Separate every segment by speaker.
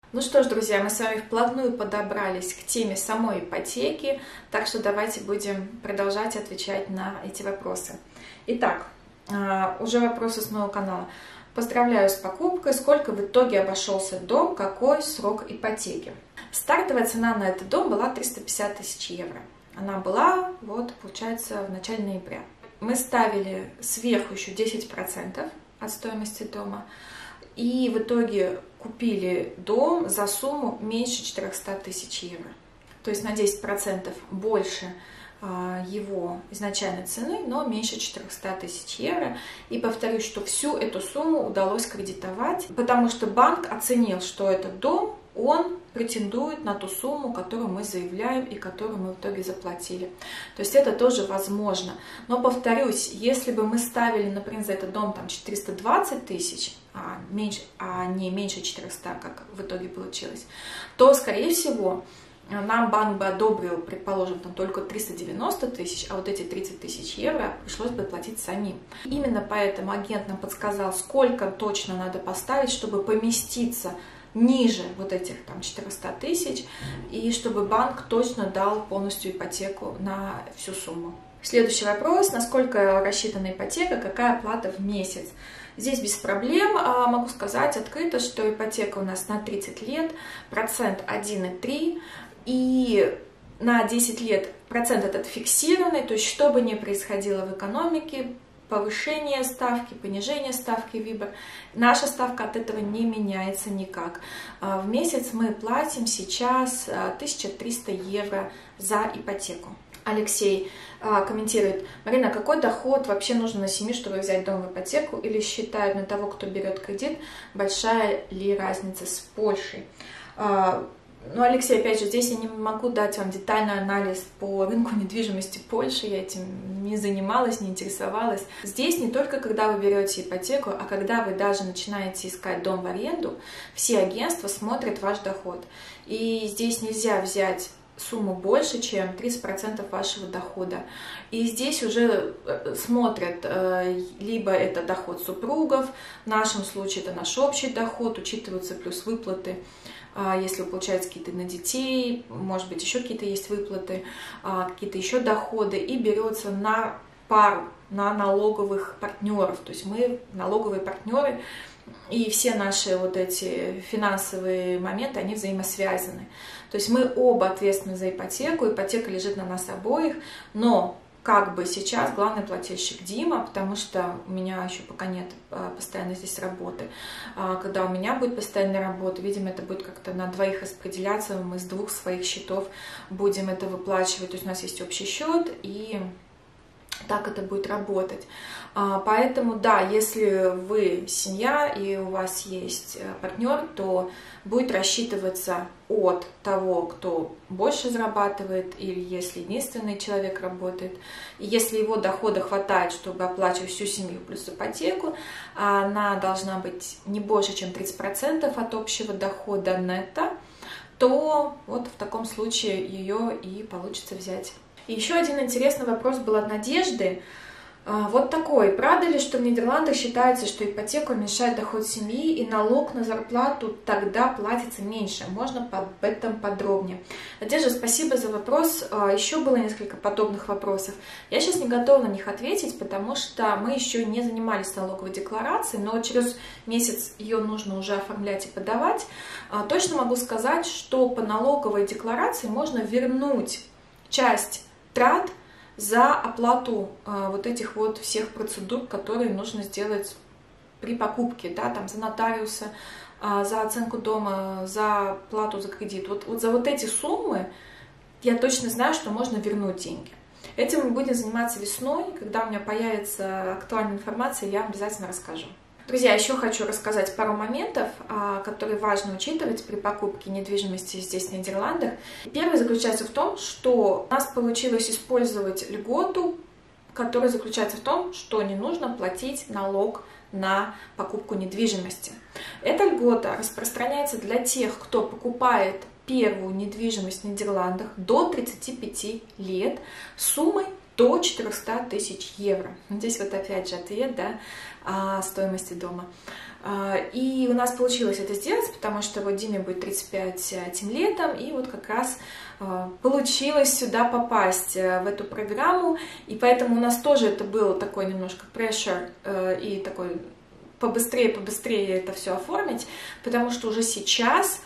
Speaker 1: Ну что ж, друзья, мы с вами вплотную подобрались к теме самой ипотеки, так что давайте будем продолжать отвечать на эти вопросы. Итак, уже вопросы с нового канала. Поздравляю с покупкой. Сколько в итоге обошелся дом? Какой срок ипотеки? Стартовая цена на этот дом была 350 тысяч евро. Она была, получается, в начале ноября. Мы ставили сверху еще 10% от стоимости дома. И в итоге купили дом за сумму меньше 400 тысяч евро. То есть на 10% больше его изначальной цены, но меньше 400 тысяч евро. И повторюсь, что всю эту сумму удалось кредитовать, потому что банк оценил, что этот дом, он претендует на ту сумму, которую мы заявляем и которую мы в итоге заплатили. То есть это тоже возможно. Но повторюсь, если бы мы ставили, например, за этот дом 420 тысяч, а не меньше 400, как в итоге получилось, то, скорее всего, нам банк бы одобрил, предположим, только 390 тысяч, а вот эти 30 тысяч евро пришлось бы платить самим. Именно поэтому агент нам подсказал, сколько точно надо поставить, чтобы поместиться ниже вот этих 400 тысяч, и чтобы банк точно дал полностью ипотеку на всю сумму. Следующий вопрос. Насколько рассчитана ипотека, какая плата в месяц? Здесь без проблем могу сказать открыто, что ипотека у нас на 30 лет, процент 1,3, и на 10 лет процент этот фиксированный, то есть что бы ни происходило в экономике, повышение ставки, понижение ставки ВИБОР, наша ставка от этого не меняется никак. В месяц мы платим сейчас 1300 евро за ипотеку. Алексей комментирует: Марина, какой доход вообще нужен на семью, чтобы взять дом в ипотеку, или считают на того, кто берет кредит, большая ли разница с Польшей? Ну, Алексей, опять же, здесь я не могу дать вам детальный анализ по рынку недвижимости Польши, я этим не занималась, не интересовалась. Здесь не только когда вы берете ипотеку, а когда вы даже начинаете искать дом в аренду, все агентства смотрят ваш доход. И здесь нельзя взять сумму больше, чем 30% вашего дохода. И здесь уже смотрят, либо это доход супругов, в нашем случае это наш общий доход, учитываются плюс выплаты, если вы получаете какие-то на детей, может быть, еще какие-то есть выплаты, какие-то еще доходы, и берется на пару, на налоговых партнеров. То есть мы налоговые партнеры, и все наши вот эти финансовые моменты, они взаимосвязаны. То есть мы оба ответственны за ипотеку, ипотека лежит на нас обоих, но как бы сейчас главный плательщик Дима, потому что у меня еще пока нет постоянной здесь работы. Когда у меня будет постоянная работа, видимо, это будет как-то на двоих распределяться, мы с двух своих счетов будем это выплачивать. То есть у нас есть общий счет, и так это будет работать. Поэтому, да, если вы семья и у вас есть партнер, то будет рассчитываться от того, кто больше зарабатывает, или если единственный человек работает. И если его дохода хватает, чтобы оплачивать всю семью плюс ипотеку, она должна быть не больше, чем 30% от общего дохода нетто, то вот в таком случае ее и получится взять. И еще один интересный вопрос был от Надежды. Вот такой. Правда ли, что в Нидерландах считается, что ипотека уменьшает доход семьи и налог на зарплату тогда платится меньше? Можно об этом подробнее? Надежда, спасибо за вопрос. Еще было несколько подобных вопросов. Я сейчас не готова на них ответить, потому что мы еще не занимались налоговой декларацией, но через месяц ее нужно уже оформлять и подавать. Точно могу сказать, что по налоговой декларации можно вернуть часть трат за оплату вот этих вот всех процедур, которые нужно сделать при покупке, да, там за нотариуса, за оценку дома, за плату за кредит. Вот за вот эти суммы я точно знаю, что можно вернуть деньги. Этим мы будем заниматься весной, когда у меня появится актуальная информация, я вам обязательно расскажу. Друзья, еще хочу рассказать пару моментов, которые важно учитывать при покупке недвижимости здесь, в Нидерландах. Первый заключается в том, что у нас получилось использовать льготу, которая заключается в том, что не нужно платить налог на покупку недвижимости. Эта льгота распространяется для тех, кто покупает первую недвижимость в Нидерландах до 35 лет суммой до 400 тысяч евро. Здесь вот опять же ответ, да, о стоимости дома. И у нас получилось это сделать, потому что вот Диме будет 35 этим летом, и вот как раз получилось сюда попасть, в эту программу, и поэтому у нас тоже это был такой немножко pressure и такой побыстрее это все оформить, потому что уже сейчас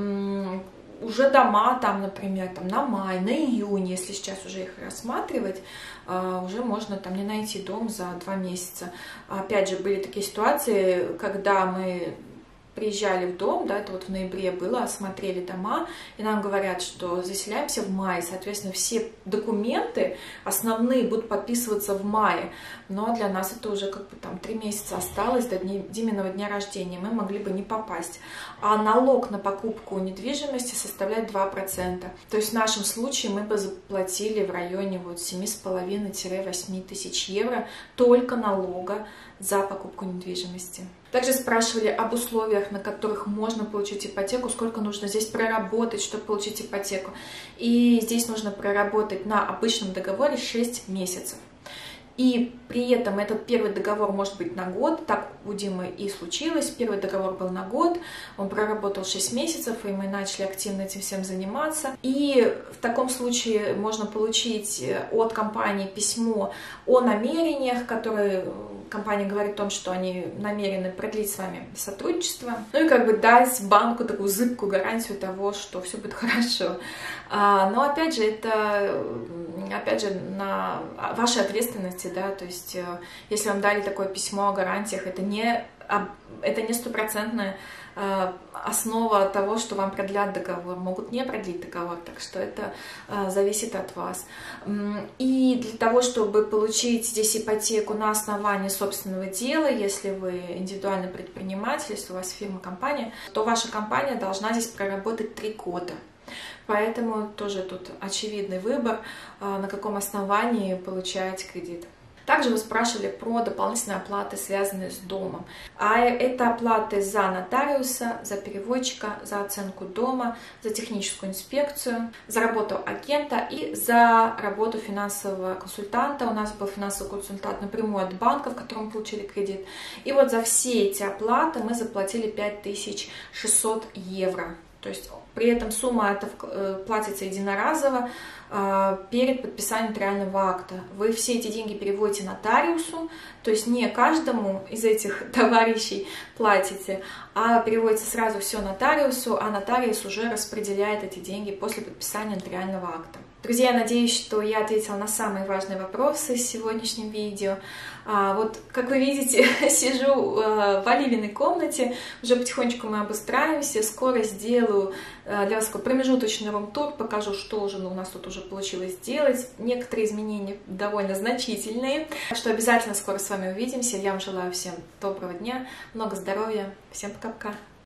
Speaker 1: уже дома там, например, там, на май, на июнь, если сейчас уже их рассматривать, уже можно там не найти дом за 2 месяца. Опять же, были такие ситуации, когда мы приезжали в дом, да, это вот в ноябре было, осмотрели дома, и нам говорят, что заселяемся в мае, соответственно, все документы основные будут подписываться в мае, но для нас это уже как бы там 3 месяца осталось до Диминого дня рождения, мы могли бы не попасть. А налог на покупку недвижимости составляет 2%. То есть в нашем случае мы бы заплатили в районе вот 7,5-8 тысяч евро только налога за покупку недвижимости. Также спрашивали об условиях, на которых можно получить ипотеку, сколько нужно здесь проработать, чтобы получить ипотеку. И здесь нужно проработать на обычном договоре 6 месяцев. И при этом этот первый договор может быть на год, так у Димы и случилось. Первый договор был на год, он проработал 6 месяцев, и мы начали активно этим всем заниматься. И в таком случае можно получить от компании письмо о намерениях, которые компания говорит о том, что они намерены продлить с вами сотрудничество, ну и как бы дать банку такую зыбкую гарантию того, что все будет хорошо. Но опять же, это на вашей ответственности, да, то есть если вам дали такое письмо о гарантиях, это не стопроцентная основа того, что вам продлят договор, могут не продлить договор, так что это зависит от вас. И для того, чтобы получить здесь ипотеку на основании собственного дела, если вы индивидуальный предприниматель, если у вас фирма, компания, то ваша компания должна здесь проработать 3 года. Поэтому тоже тут очевидный выбор, на каком основании получаете кредит. Также вы спрашивали про дополнительные оплаты, связанные с домом. А это оплаты за нотариуса, за переводчика, за оценку дома, за техническую инспекцию, за работу агента и за работу финансового консультанта. У нас был финансовый консультант напрямую от банка, в котором мы получили кредит. И вот за все эти оплаты мы заплатили 5600 евро. То есть при этом сумма эта платится единоразово перед подписанием нотариального акта. Вы все эти деньги переводите нотариусу, то есть не каждому из этих товарищей платите, а переводится сразу все нотариусу, а нотариус уже распределяет эти деньги после подписания нотариального акта. Друзья, я надеюсь, что я ответила на самые важные вопросы в сегодняшнем видео. Вот, как вы видите, сижу в Оливиной комнате, уже потихонечку мы обустраиваемся, скоро сделаю для вас такой промежуточный рум-тур, покажу, что уже у нас тут уже получилось сделать. Некоторые изменения довольно значительные, так что обязательно скоро с вами увидимся. Я вам желаю всем доброго дня, много здоровья, всем пока-пока.